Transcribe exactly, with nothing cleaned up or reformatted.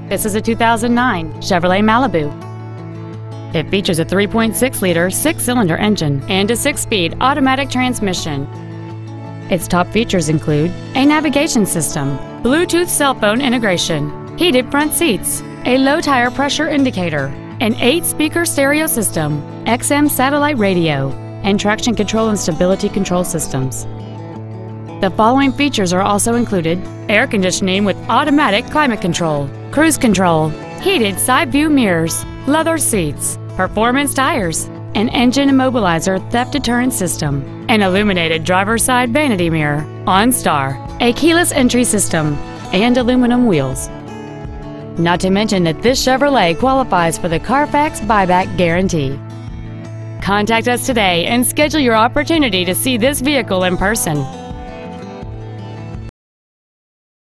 This is a two thousand nine Chevrolet Malibu. It features a three point six liter six-cylinder engine and a six-speed automatic transmission. Its top features include a navigation system, Bluetooth cell phone integration, heated front seats, a low tire pressure indicator, an eight-speaker stereo system, X M satellite radio, and traction control and stability control systems. The following features are also included: air conditioning with automatic climate control, cruise control, heated side view mirrors, leather seats, performance tires, an engine immobilizer theft deterrent system, an illuminated driver's side vanity mirror, OnStar, a keyless entry system, and aluminum wheels. Not to mention that this Chevrolet qualifies for the Carfax buyback guarantee. Contact us today and schedule your opportunity to see this vehicle in person.